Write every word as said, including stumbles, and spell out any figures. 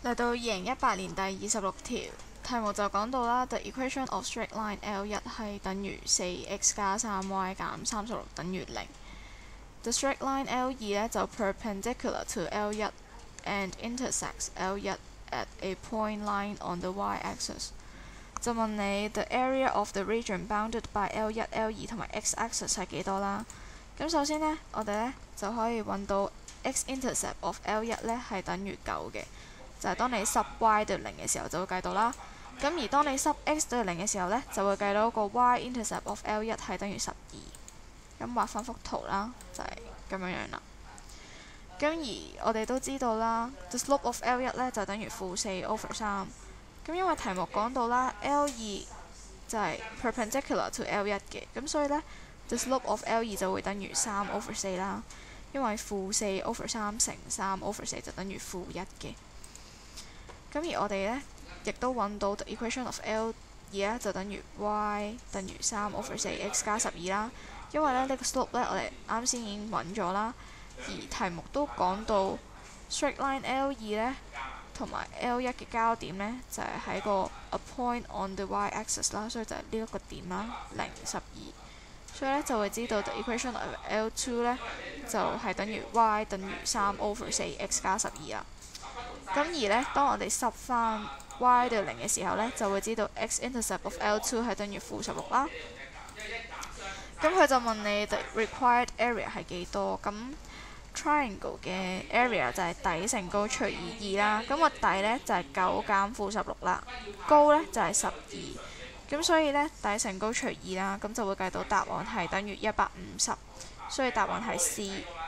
嚟到二零一八年第二十六條，題目就講到啦 ，the equation of straight line L 一係等於四 x 加三 y 減三十六等於零。The straight line L 二呢就 perpendicular to L 一 and intersects L 一 at a point line on the y-axis。就問你 the area of the region bounded by L 一、L 二同埋 x-axis 係幾多啦？咁首先呢，我哋呢就可以揾到 x-intercept of L 一呢係等於九嘅。就係當你濕 y 對零嘅時候就會計到啦。咁而當你濕 x 對零嘅時候呢，就會計到個 y-intercept of L 一係等於十二。咁畫翻幅圖啦，就係、是、咁樣樣啦。咁而我哋都知道啦 ，the slope of L 一呢就等於負四 over 三。咁因為題目講到啦 ，L 二就係 perpendicular to L 一嘅，咁所以呢 the slope of L 二就會等於三 over 四啦。因為負四 over 三乘三 over 四就等於負一嘅。咁而我哋呢，亦都揾到 the equation of L 二呢就等於 y 等於三 over 四 x 加十二啦。因為咧呢、呢個 slope 呢，我哋啱先已經揾咗啦，而題目都講到 straight line L 二呢同埋 L 一嘅交點呢，就係、是、喺個 a point on the y-axis 啦，所以就係呢一個點啦，零十二。所以呢，就會知道 the equation of L 二 呢，就係、是、等於 y 等於三 over 四 x 加十二啦。咁而呢，當我哋濕翻 y 對零嘅時候呢，就會知道 x-intercept of L 二係等於負十六啦。咁佢就問你 the required area 係幾多？咁 triangle 嘅 area 就係底乘高除以二啦。咁個底呢，就係九減負十六啦，高呢，就係十二。咁所以呢，底乘高除二啦，咁就會計到答案係等於一百五十。所以答案係 C。